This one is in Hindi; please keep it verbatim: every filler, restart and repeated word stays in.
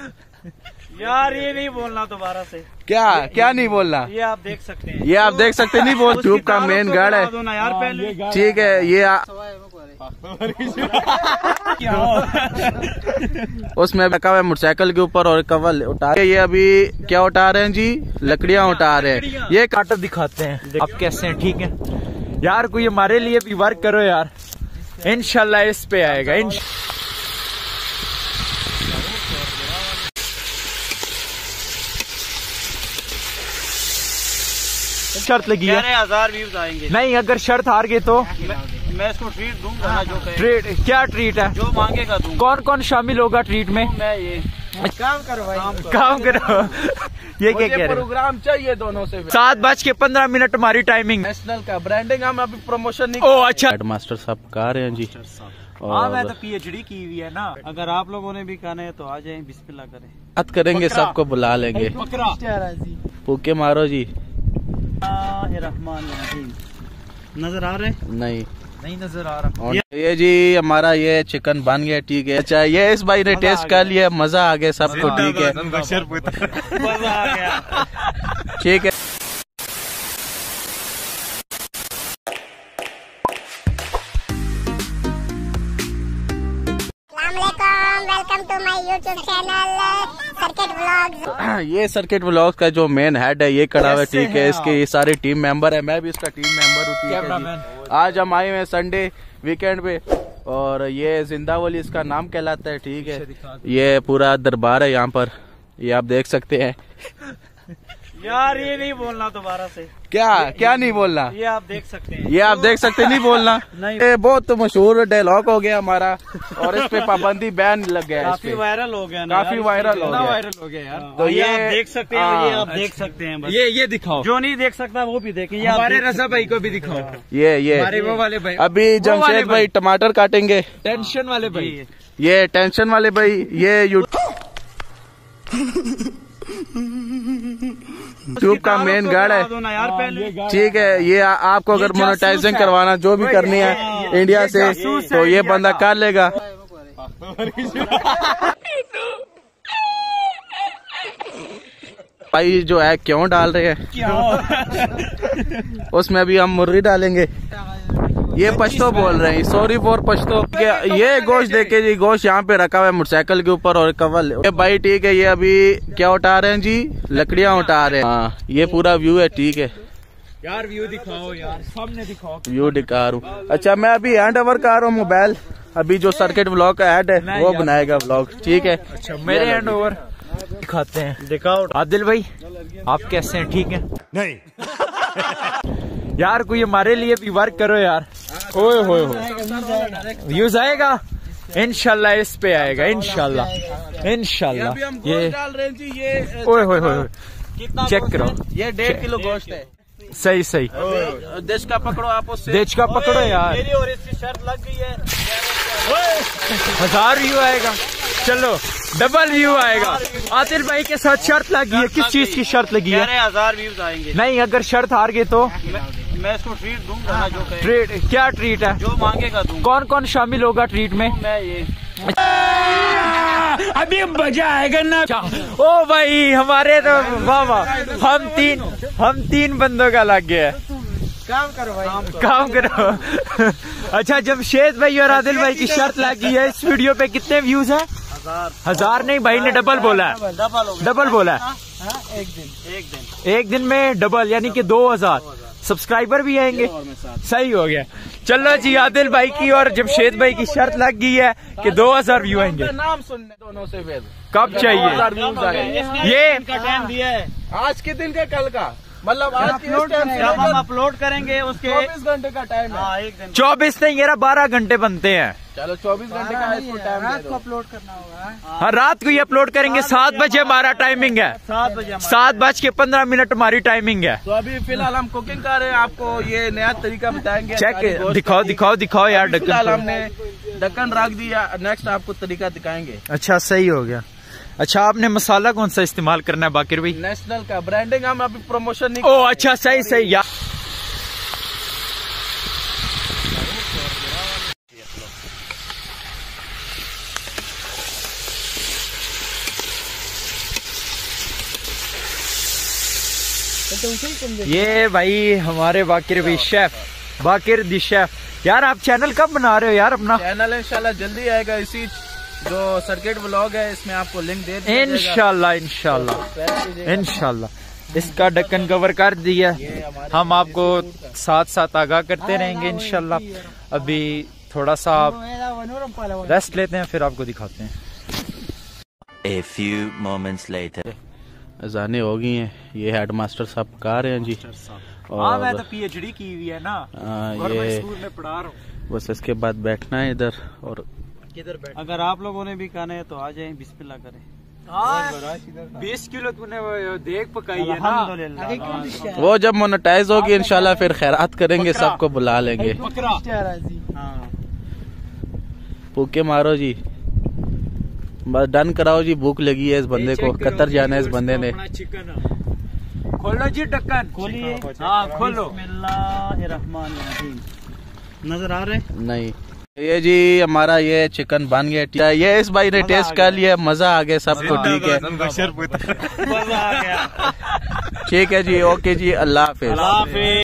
यार ये नहीं बोलना दोबारा से। क्या क्या नहीं बोलना? ये आप देख सकते हैं, ये आप देख सकते नहीं बोल। ट्यूब का मेन गार्ड है यार पहले। ठीक है, ये आ... उसमें रखा हुआ है मोटरसाइकिल के ऊपर और कवर उठा के। ये अभी क्या उठा रहे हैं जी? लकड़ियां उठा रहे हैं। ये काटर दिखाते हैं आप कैसे हैं। ठीक है यार, कोई हमारे लिए भी वर्क करो यार, इंशाल्लाह इस पे आएगा। इन शर्त लगी है, हजार व्यूज आएंगे। नहीं अगर शर्त हार गए तो मैं, मैं इसको ट्रीट दूंगा ना, जो कहे। ट्रीट क्या ट्रीट है? जो मांगेगा दूंगा। कौन कौन शामिल होगा ट्रीट में? मैं ये काम करो भाई, काम करो, काम करो। ये क्या कह रहे? प्रोग्राम चाहिए दोनों से। सात बज के पंद्रह मिनट हमारी टाइमिंग। नेशनल का ब्रांडिंग हम अभी प्रमोशन नहीं। ओ अच्छा, हेडमास्टर साहब कह रहे हैं जी। हाँ मैं तो पीएचडी की हुई है ना। अगर आप लोगों ने भी खाना है तो आ जाए, बिस्मिल्लाह करें। बात करेंगे, सबको बुला लेंगे। फूके मारो जी। नजर आ रहे? नहीं नहीं नजर आ रहा। ये जी हमारा ये चिकन बन गया। ठीक है, अच्छा ये इस भाई ने टेस्ट कर लिया, मजा आ गया सबको। ठीक है, मजा आ गया। ठीक है। Welcome to my YouTube channel circuit vlogs. ये सर्किट व्लॉग्स का जो मेन हेड है ये खड़ा हुआ है। ठीक है, इसके ये सारे टीम मेंबर है, मैं भी इसका टीम मेंबर हूँ। ठीक है जी। आज हम आए हुए हैं संडे वीकेंड पे और ये जिंदावली इसका नाम कहलाता है। ठीक है, ये पूरा दरबार है यहाँ पर, ये आप देख सकते हैं। यार ये नहीं बोलना दोबारा से। क्या क्या नहीं बोलना? ये आप देख सकते हैं, ये आप देख सकते नहीं बोलना। नहीं। ये बहुत मशहूर डायलॉग हो गया हमारा और इस पे पाबंदी बैन लग गया है। काफी वायरल हो गया ना, काफी वायरल हो गया। वायरल हो गया यार। तो ये ये आप देख सकते हैं, ये आप देख सकते हैं। ये ये दिखाओ, जो नहीं देख सकता वो भी देखें। ये हमारे रजा भाई को भी दिखाओ। ये ये हमारे वो वाले भाई, अभी जमशेद भाई टमाटर काटेंगे। टेंशन वाले भाई, ये टेंशन वाले भाई, ये यू ट्यूब का मेन गार्ड है यार पहले। ठीक है, ये आ, आपको अगर मोनेटाइजिंग करवाना जो भी करनी है इंडिया से तो ये बंदा कर लेगा। भाई जो है क्यों डाल रहे हैं? उसमें अभी हम मुर्गी डालेंगे। ये पश्तो बोल रहे हैं, सॉरी फॉर पश्तो। ये गोश्त देखे जी, गोश्त यहाँ पे रखा हुआ है मोटरसाइकिल के ऊपर और कवर। ये भाई ठीक है, ये अभी क्या उठा रहे हैं जी? लकड़ियां उठा रहे हैं। हाँ ये पूरा व्यू है। ठीक है यार व्यू दिखाओ यार, सामने दिखाओ। व्यू दिखा रहा हूँ। अच्छा मैं अभी हैंड ओवर कर रहा हूँ मोबाइल, अभी जो सर्किट व्लॉग का ऐड है वो बनाएगा व्लॉग। ठीक है, अच्छा मेरे हैंड ओवर दिखाते हैं। दिखाओ। आदिल भाई आप कैसे हैं? ठीक है। नहीं यार कोई हमारे लिए भी वर्क करो यार। ओए होए होए, व्यूज आएगा इंशाल्लाह, इस पे आएगा इंशाल्लाह इंशाल्लाह। ये डाल रहे हैं जी। ये ओए होए होए, चेक करो, ये डेढ़ किलो गोश्त है। सही सही। देश का पकड़ो आप, उससे देश का पकड़ो यार। मेरी और इसकी शर्त लग गई है। हजार व्यू आएगा, चलो डबल व्यू आएगा। आदिल भाई के साथ शर्त लगी है। किस चीज की शर्त लगी है? हजार व्यूज आएंगे। नहीं अगर शर्त हार गए तो मैं इसको ट्रीट दूंगा ना, जो कहे। ट्रीट क्या ट्रीट है? जो मांगेगा दूंगा। कौन कौन शामिल होगा ट्रीट में? मैं ये अभी मजा आएगा ना। ओ भाई हमारे तो वाह वाह, हम तीन हम तीन बंदों का लग गया है। काम करो भाई, काम करो, काम करो। अच्छा जमशेद भाई और आदिल भाई की शर्त लगी है। इस वीडियो पे कितने व्यूज है? हजार। हजार नहीं, भाई ने डबल बोला है। डबल डबल बोला है। एक दिन एक दिन एक दिन में डबल, यानी कि दो हजार सब्सक्राइबर भी आएंगे। सही हो गया। चलो जी, आदिल भाई की और जमशेद भाई की शर्त लग गई है कि दो हजार व्यू आएंगे। नाम सुनने दोनों से फिर कब चाहिए? ये इनका टाइम दिया है। आज के दिन का, कल का, मतलब आज के इस टाइम से जब हम अपलोड करेंगे उसके चौबीस घंटे का टाइम है। हाँ एक दिन। चौबीस नहीं, ये बारह घंटे बनते हैं। चलो चौबीस घंटे का इसको टाइम दे दो। अपलोड करना होगा। हाँ रात को ही अपलोड करेंगे। सात बजे हमारा टाइमिंग है। सात बजे सात बज के पंद्रह मिनट हमारी टाइमिंग है। तो अभी फिलहाल हम कुकिंग कर रहे हैं, आपको ये नया तरीका बताएंगे। चेक दिखाओ दिखाओ दिखाओ यार। फिलहाल ढक्कन हमने ढक्कन रख दिया, नेक्स्ट आपको तरीका दिखाएंगे। अच्छा सही हो गया। अच्छा आपने मसाला कौन सा इस्तेमाल करना है बाकिर भाई? नेशनल का ब्रांडिंग हम अभी प्रमोशन नहीं। ओ अच्छा सही सही यार। ये भाई हमारे बाकिर भाई शेफ, बाकिर दी शेफ। यार आप चैनल कब बना रहे हो यार अपना? चैनल इंशाल्लाह जल्दी आएगा, इसी जो सर्किट व्लॉग है इसमें आपको लिंक दे दिया जाएगा। इंशाल्लाह इंशाल्लाह इंशाल्लाह। इसका ढक्कन कवर कर दिया, हम आपको साथ साथ आगाह करते रहेंगे इंशाल्लाह। अभी थोड़ा सा रेस्ट लेते हैं, फिर आपको दिखाते हैं। A few moments later. अजाने हो गई हैं, ये हेडमास्टर साहब पका रहे हैं जी। हाँ मैं तो पीएचडी की हुई है ना, और ये स्कूल में पढ़ा रहा हूँ। बस इसके बाद बैठना है इधर। और किधर बैठ, अगर आप लोगों ने भी खाना है तो आ जाएं, बिस्मिल्लाह करें। बीस किलो तूने देख पकाई है ना। वो जब मोनेटाइज होगी इंशाल्लाह फिर खैरात करेंगे, सबको बुला लेंगे। भूखे मारो जी, बस डन कराओ जी, भूख लगी है इस बंदे को, कतर जाना है इस बंदे ने। खोलो जी ढक्कन, खोलिए। हाँ खोलो। बिस्मिल्लाहिर्रहमानिर्रहीम। नजर आ रहे? नहीं, ये जी हमारा ये चिकन बन गया। ये इस भाई ने टेस्ट कर लिया, मजा आ गया सबको। ठीक है, मजा आ गया। ठीक है जी, ओके जी, अल्लाह हाफिज।